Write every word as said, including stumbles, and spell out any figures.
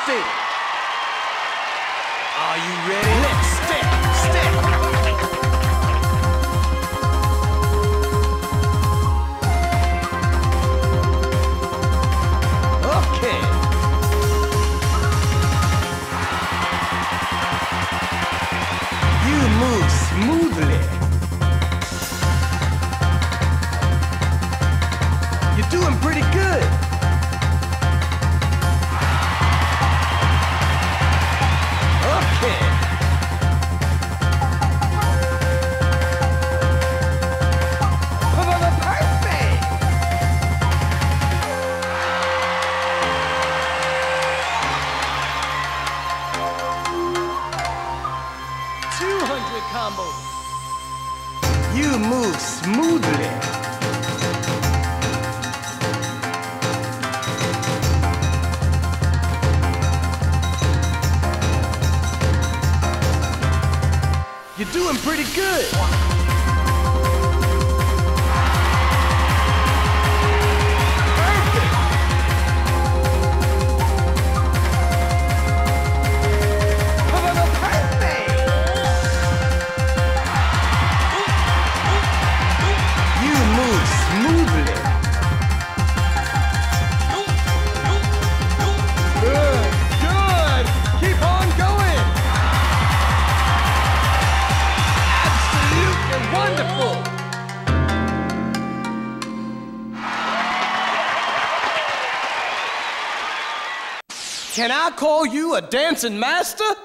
state. Are you ready? Let's step, step. Okay. You move smoothly. You're doing pretty good. Okay. Perfect. two hundred combos. You move smoothly. You're doing pretty good. Perfect. Perfect. You move smoothly. Good, good. Keep on going. Wonderful! Can I call you a dancing master?